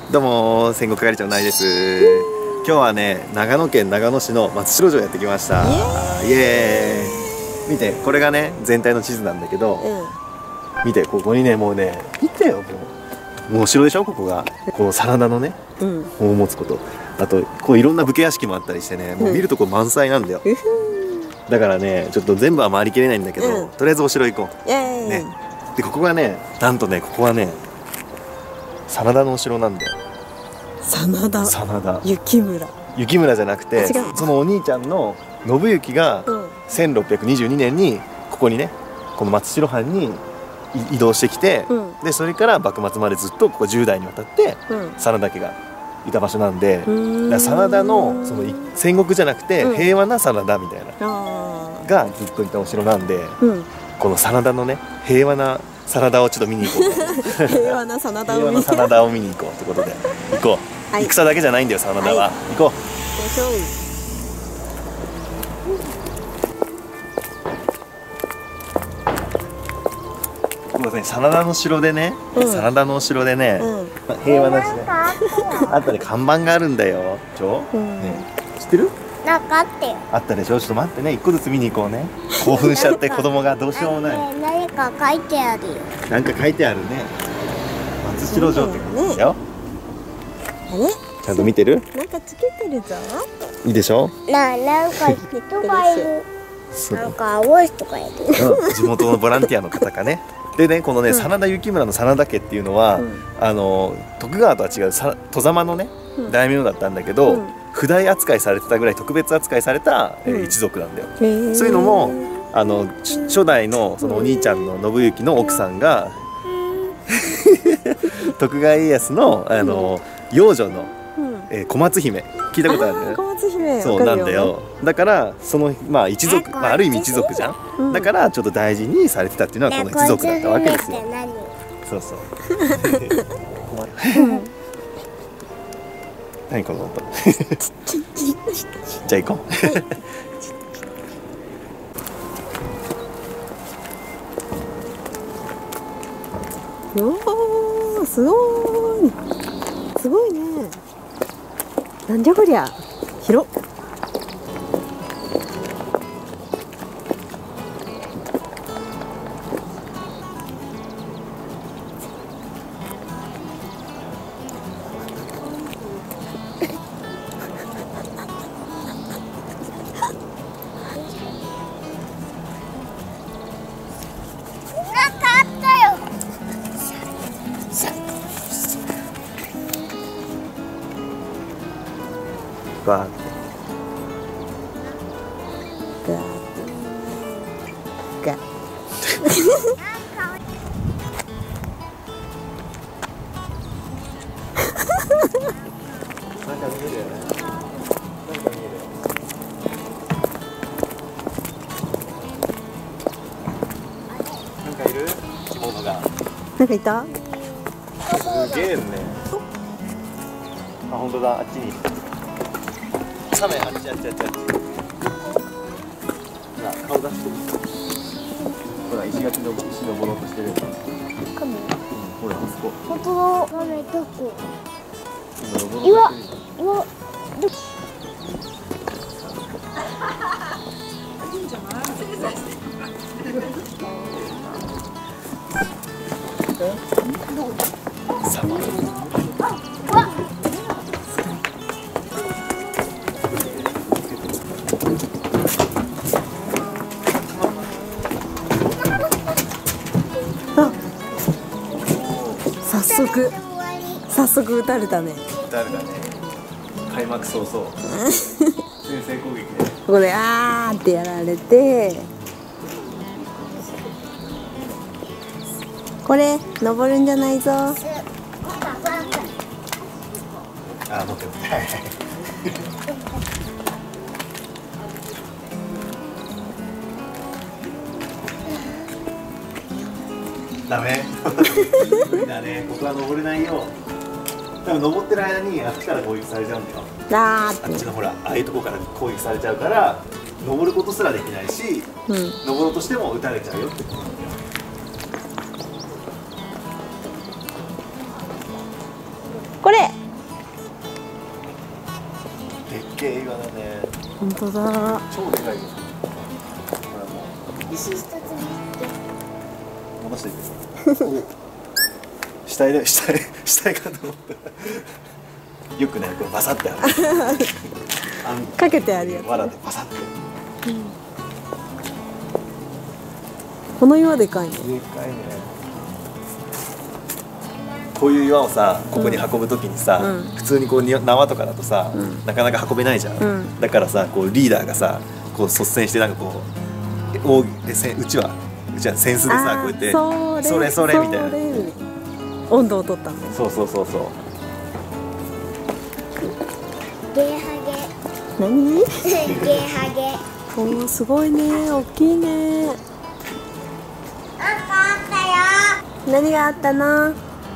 どうも戦国係長ないです。今日はね、長野県長野市の松代城やってきました。イエーイ。見て、これがね全体の地図なんだけど、見て、ここにね、もうね、見てよ、もうお城でしょ。ここがこの真田のね、を持つこと、あとこういろんな武家屋敷もあったりしてね、もう見るとこ満載なんだよ。だからね、ちょっと全部は回りきれないんだけど、とりあえずお城行こうね。で、ここがね、なんとね、ここはね真田のお城なんだよ。真田幸村じゃなくて、そのお兄ちゃんの信行が1622年にここにね、この松代藩に移動してきて、でそれから幕末までずっとここ10代にわたって真田家がいた場所なんで、真田のその戦国じゃなくて平和な真田みたいながずっといたお城なんで、この真田のね、平和な真田をちょっと見に行こう。 平和な真田を見に行こうってことで行こう。戦だけじゃないんだよ、真田は。行こう。真田の城でね、真田のお城でね、平和な時代あったね、看板があるんだよ。知ってる？ なんかあってよ。 あったでしょ。ちょっと待ってね、一個ずつ見に行こうね。興奮しちゃって子供がどうしようもない。 何か書いてあるよ。 なんか書いてあるね。松代城って書いてあるよ。 あれ？ ちゃんと見てる？ なんかつけてるぞ。 いいでしょ？ なんか人がいる。なんか青い人がいる。 地元のボランティアの方かね。でね、このね、真田幸村の真田家っていうのは、徳川とは違う外様のね大名だったんだけど、譜代扱いされてたぐらい特別扱いされた一族なんだよ。そういうのも初代のそのお兄ちゃんの信行の奥さんが徳川家康の養女の小松姫、聞いたことあるよね。 小松姫、 そうなんだよ。だからその一族、ある意味一族じゃん。だからちょっと大事にされてたっていうのはこの一族だったわけですよ。そうそう。何この音。じゃあ行こう。おお、すごい。すごいね。なんじゃこりゃ。広っ。 ガーッガッ。 なんか見えるよね。なんか見える。なんかいる？生き物が。 なんかいた？ すげえね。あ、本当だ。あっちに。サメ、あっち。ほら、顔出してる。ほら、石登ろうとしてる。 カメ？ ほら、あそこ。 本当だ。カメどこ？岩。 早速撃たれたね。 誰だね。開幕早々。先制攻撃で。 ここであーってやられて。これ登るんじゃないぞ。 あ、持ってる。ダメ。無理だね。ここは登れないよ。多分登ってる間にあっちから攻撃されちゃうんだよ。あっちのほら、ああいうとこから攻撃されちゃうから登ることすらできないし、登ろうとしても撃たれちゃうよってことなんだよ。 これ。 でっけえ岩だね。 本当だ。 超でかいよ。 石一つ見戻していく。死体かと思った。よくね、こうバサってある。 かけてあるやつ。 藁でバサって。 この岩でかいね。 でかいね。こういう岩をさ、ここに運ぶときにさ、普通にこう縄とかだとさ、なかなか運べないじゃん。だからさ、こうリーダーがさ、こう率先してなんかこううちは扇子でさ、こうやってそれみたいな。 温度を取ったんだよ。 そうそうそうそう。 ゲーハ何？ ゲゲーハゲ。 おー、すごいね、大きいね。 なんかあったよ。 何があったの？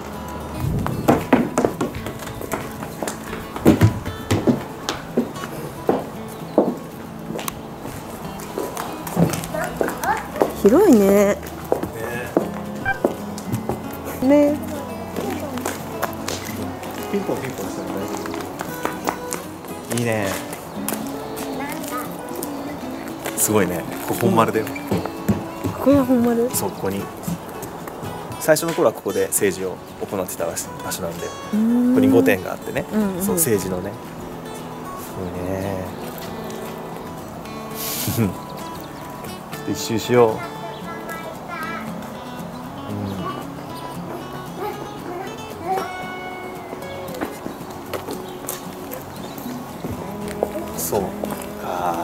広いね。ね。 ピンポンピンポンしても大丈夫。いいね。すごいね。ここ本丸だよ。 ここが本丸？ そう、ここに。最初の頃はここで政治を行ってた場所なんで、ここに御殿があってね、そう政治のね。すごいね。一周しよう。そうか。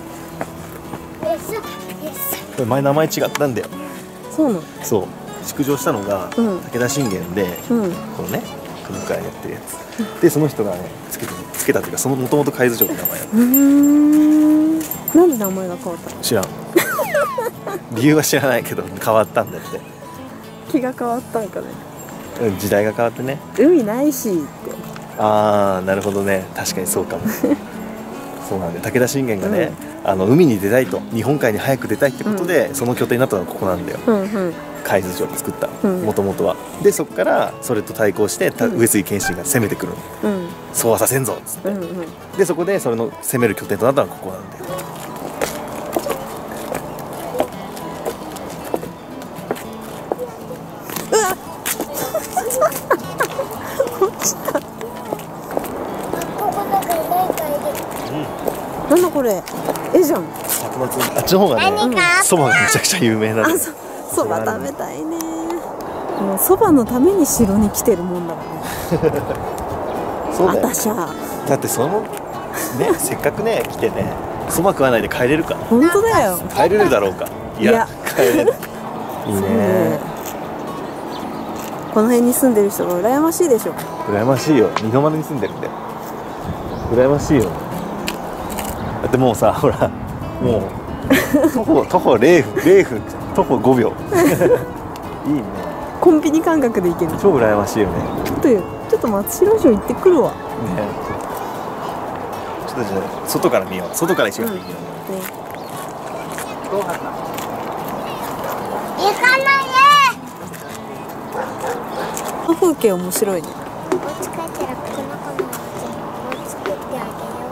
これ前名前違ったんだよ。 そうなの？ そう。築城したのが武田信玄で、このね、久保川やってるやつ。で、その人がね、つけたっていうか、もともと海津城の名前だった。 なんで名前が変わったの？ 知らん。理由は知らないけど、変わったんだって。 気が変わったんかね。 時代が変わってね。 海ないしって。 ああ、なるほどね。確かにそうかも。そうなんで、武田信玄がね、海に出たいと、日本海に早く出たいってことで、その拠点になったのがここなんだよ。海津城を作った、もともとは。で、そこからそれと対抗して上杉謙信が攻めてくるの。そうはさせんぞっつって。で、そこでそれの攻める拠点となったのがここなんだよ。 なんだこれ、絵じゃん。 あっちの方がね、そばがめちゃくちゃ有名なんで。 そば食べたいね。もうそばのために城に来てるもんだからね。 そうだよ。 私はだってそのね、せっかくね来てね、そば食わないで帰れるか。 本当だよ。 帰れるだろうか。いや、帰れる。いいね。 この辺に住んでる人が羨ましいでしょ。 羨ましいよ。二度丸に住んでるんで。羨ましいよ。だってもうさ、ほら、もう徒歩0分、徒歩5秒。いいね。 コンビニ感覚で行ける。 超羨ましいよね。 ちょっと松代城行ってくるわ。ね。 ちょっとじゃあ外から見よう。外から一緒に見よう。どうかな。 行かないで。 風景面白いね。 お家帰ったらこの子のお家作ってあげよ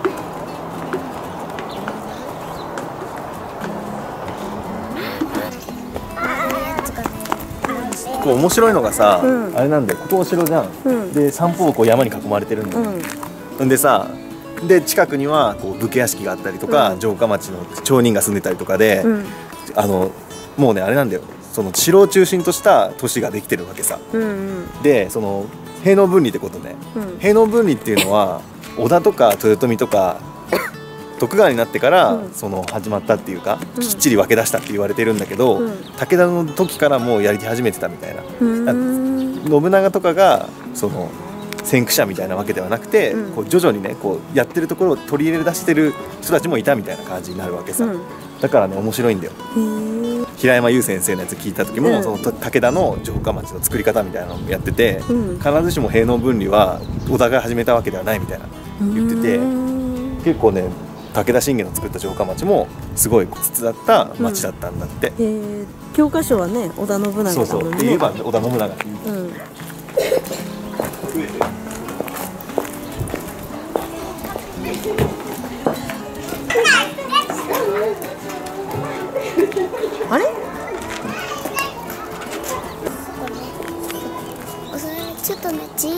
う。 ここ面白いのがさ、あれなんだよ。ここお城じゃん。で、三方をこう山に囲まれてるんだよ。でさ、で近くにはこう武家屋敷があったりとか、城下町の町人が住んでたりとかで、もうねあれなんだよ。その城を中心とした都市ができてるわけさ。で、その平能分離ってことね。平能分離っていうのは織田とか豊臣とか徳川になってからその始まったっていうか、きっちり分け出したって言われてるんだけど、武田の時からもうやり始めてたみたいな。信長とかがその先駆者みたいなわけではなくて、こう徐々にねこうやってるところを取り入れ出してる人たちもいたみたいな感じになるわけさ。だからね面白いんだよ。平山優先生のやつ聞いた時も、その武田の城下町の作り方みたいなのをやってて、必ずしも平能分離は織田が始めたわけではないみたいな言ってて、結構ね武田信玄の作った城下町もすごい骨だった町だったんだって。 教科書はね織田信長だもんね。 そうそうって言えば織田信長。増えてる。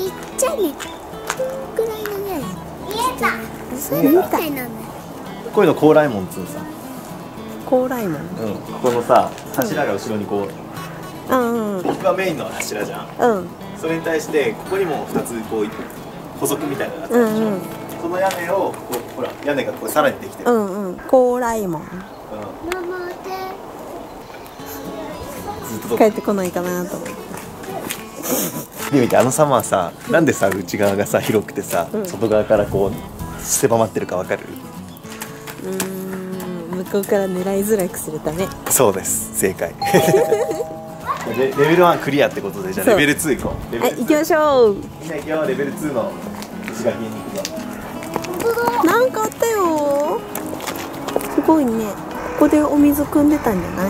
ちゃいね。くらいのね。見えた。そうみたいなの。 こういうの高麗門っつうのさ。 高麗門。 ここのさ柱が後ろにこう、 うんうんここがメインの柱じゃん。 うんそれに対してここにも2つこう補足みたいなのがあったでしょ。 うんうんその屋根をこうほら屋根がこうさらにできてる。 高麗門。 ずっと帰ってこないかなと思って。 見て、あの様はさ、なんでさ内側がさ広くてさ、外側からこう狭まってるかわかる？ 向こうから狙いづらくするため。 そうです、正解。レベル1クリアってことで、じゃあレベル2行こう。 はい、行きましょう。 みんな行くよ、レベル2の石垣に行くぞ。 なんかあったよ。すごいね。ここでお水汲んでたんじゃない？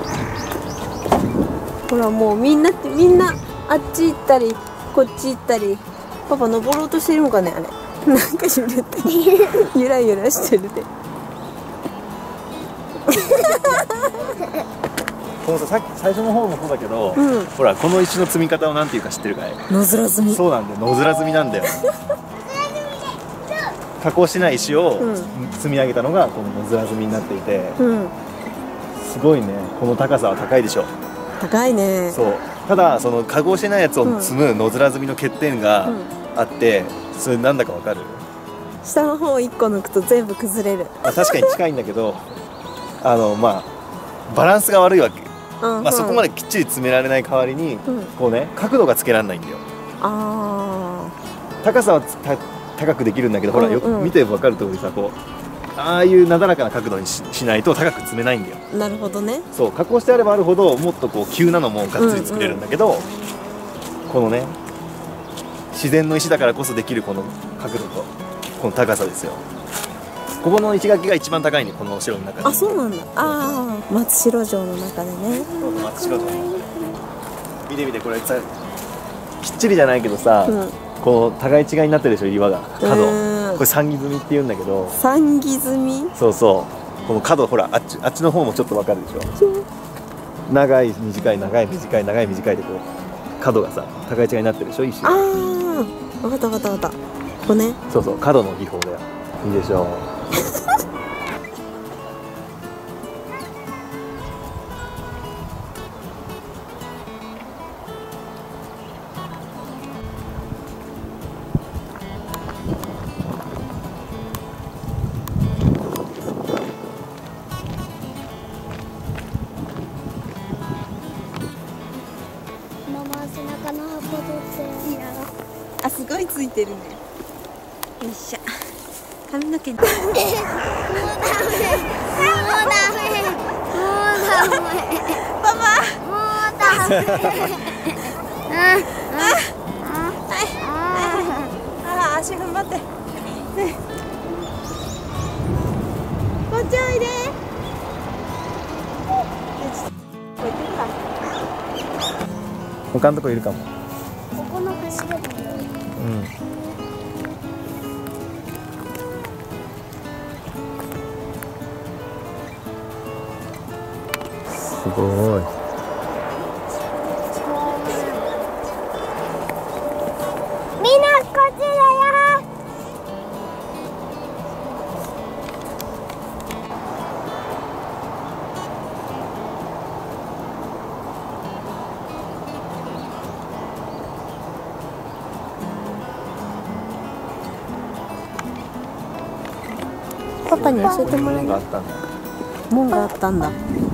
ほらもうみんなあっち行ったりこっち行ったり。パパ登ろうとしてるのかねあれ。なんか揺れてゆらゆらしてるで。 このさ、さっき最初の方もそうだけど、ほらこの石の積み方をなんていうか知ってるかい？ 野面積み。 そうなんだよ、野面積みなんだよ。加工しない石を積み上げたのがこの野面積みになっていて、すごいね。この高さは高いでしょ。 高いね。 そう。ただその加工してないやつを積む野面積みの欠点があって、それなんだかわかる？ 下の方1個抜くと全部崩れる。 確かに近いんだけど、まあバランスが悪いわけ。そこまできっちり詰められない代わりに、こうね角度がつけられないんだよ。高さは高くできるんだけど、ほらよく見て分かる通りさ、こうああいうなだらかな角度に しないと高く積めないんだよ。 なるほどね。 そう、加工してあればあるほどもっとこう急なのもがっつり作れるんだけど、このね自然の石だからこそできるこの角度とこの高さですよ。ここの石垣が一番高いね、このお城の中で。 あ、そうなんだ。松代城の中でね。 松代城見て見て、これさきっちりじゃないけどさ、こう互い違いになってるでしょ、岩が角。これ三木積みって言うんだけど。 三木積み。 そうそう、この角ほらあっちの方もちょっとわかるでしょ。長い短い長い短い長い短いでこう角がさ互い違いになってるでしょ、石が。 分かった分かった分かった。ここね。 そうそう、角の技法だよ。いいでしょう。 ママ背中の葉っぱ取っていいな。 あ、すごいついてるね。よいしょ。髪の毛。もうダメ。もうダメ。パパ。もうダメ。足踏ん張って。こっちおいで。こっちか。 他のとこいるかも。 ここの柱でもいい。 すごい。 みんなこっちだよ。 パパに教えてもらえる。 があったんだ。 門があったんだ。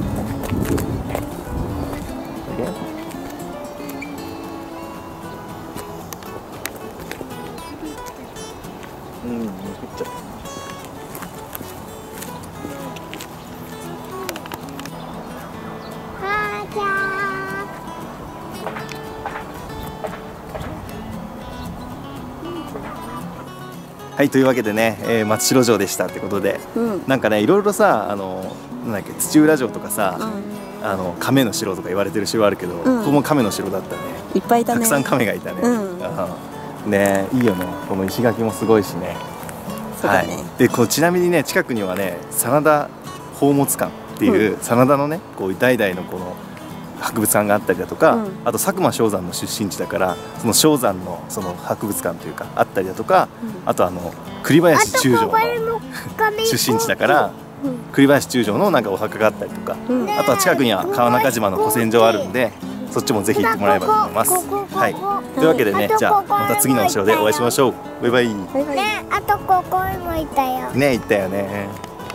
はい、というわけでね、松代城でしたってことで、なんかねいろいろさなんだっけ、土浦城とかさ、亀の城とか言われてる城あるけど、ここも亀の城だったね。 いっぱいいたね。 たくさん亀がいたね。ね、いいよね。この石垣もすごいしね。はい。でちなみにね、近くにはね真田宝物館っていう真田のねこう代々のこの博物館があったりだとか、 うんあと佐久間象山の出身地だからその象山のその博物館というかあったりだとか、あと栗林中将の出身地だから栗林中将のなんかお墓があったりとか、 うんあとは近くには川中島の古戦場あるんでそっちもぜひ行ってもらえばと思います。はい、というわけでね、じゃあまた次のお城でお会いしましょう。バイバイ。 バイバイ。 ね、あとここにもいたよ。 ね、行ったよね。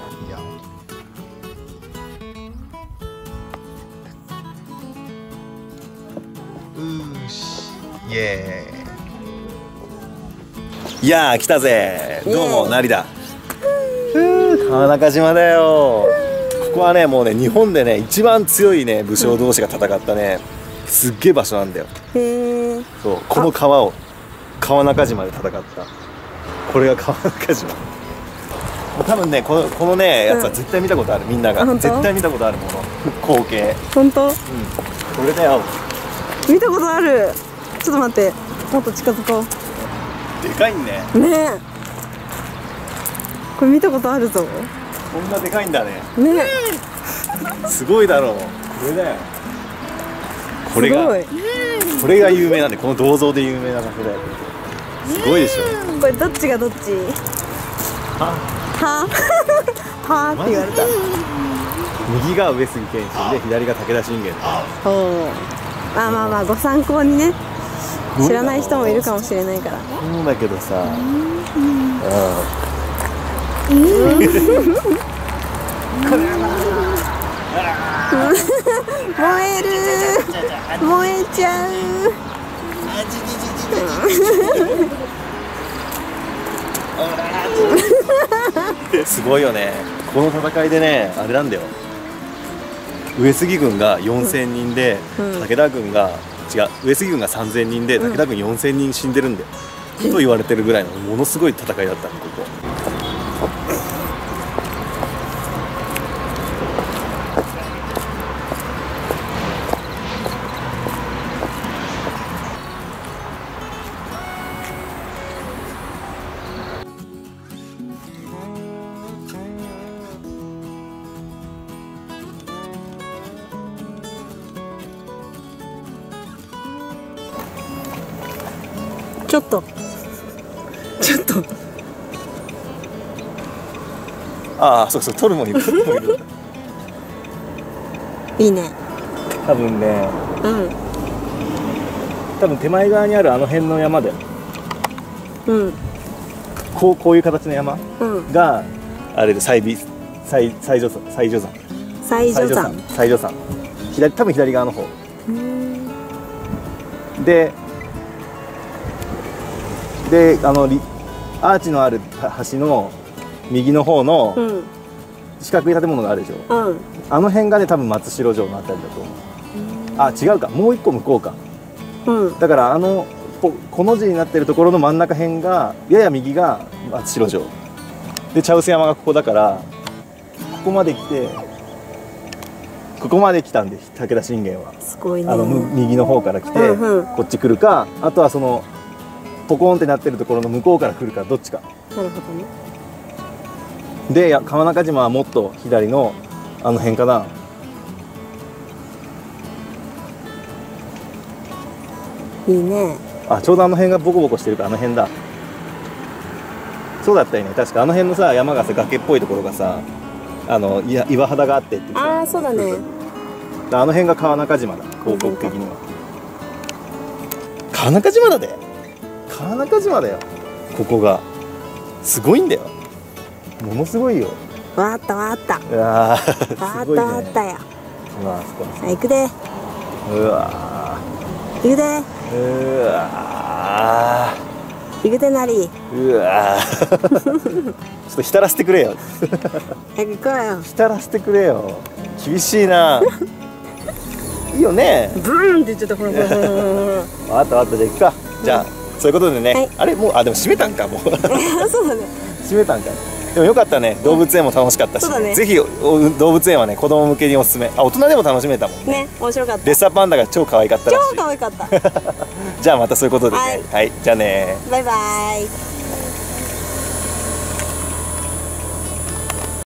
イエーイ。いやー来たぜ。どうも成田。川中島だよ。ここはねもうね日本でね一番強いね武将同士が戦ったね、すっげえ場所なんだよ。 へえ。 そうこの川を川中島で戦った。これが川中島。多分ねこのねやつは絶対見たことある、みんなが本当絶対見たことあるもの光景。 本当？ これだよ。 見たことある。ちょっと待って、もっと近づこでかいんね。 う。ねえ。これ見たことあるぞ。 こんなでかいんだね。 ねえ。 すごいだろう。これだよ。これがすこれが有名なんで、この銅像で有名な場所だよ。すごいでしょ。 ごい。これどっちがどっち？ ははって言われた。 右が上杉謙信で左が武田信玄。 おお。まあまあまあご参考にね。知らない人もいるかもしれないから。 そうだけどさ。 燃える。燃えちゃう。 すごいよね。この戦いでね、あれなんだよ。上杉軍が4000人で、武田軍が上杉軍が3000人で、武田軍4000人死んでるんだよ。と言われてるぐらいのものすごい戦いだったのここ。 ちょっとああ、そうそう、撮るもんいる。 いいね。 多分ね、 うん。 多分手前側にあるあの辺の山で、 うん。 こういう形の山うん。 があれで西女山。 西女山。 多分左側の方。でアーチのある橋の右の方の四角い建物があるでしょ、 うん。 あの辺がね多分松代城のあたりだと思う。あ、違うか、もう一個向こうか。 うん。 だからこの字になってるところの真ん中辺がやや右が松代城で、茶臼山がここだから、ここまで来たんで武田信玄は。 すごいね。 右の方から来て、 うんうん、 こっち来るか、あとはそのポコンってなってるところの向こうから来るか、どっちか。 なるほどね。 で川中島はもっと左のあの辺かな。 いいね。 あ、ちょうどあの辺がボコボコしてるからあの辺だ。そうだったよね。確かあの辺のさ山がさ崖っぽいところがさ岩肌があってって言ってああ、そうだね。 あの辺が川中島だ、広告的には。川中島だで。川中島だよ。ここがすごいんだよ。ものすごいよ。 わあったわあった。 うわー、すわごいね。 あったや。 うわー、そこはい、行くで。 うわ行くで。 ー、うわ行くでなり。 ー、うわー。ちょっと浸らせてくれよ。 早く行こうよ。 浸らせてくれよ。厳しいな。いいよね。 ブーンって言っちゃった。ほらほらほらほら。 わかったわかった、じゃあ行くか。じゃあそういうことでね、 はい、 あれもうでも閉めたんかもう。 そうだね。 閉めたんか。でもよかったね。動物園も楽しかったし、 そうだね、 ぜひ動物園はね子供向けにおすすめ。あ、大人でも楽しめたもんね。 ね、面白かった。 レッサーパンダが超可愛かったらしい。 超可愛かった。 じゃあまたそういうことでね。 はい、 はい、じゃあね。 バイバイ。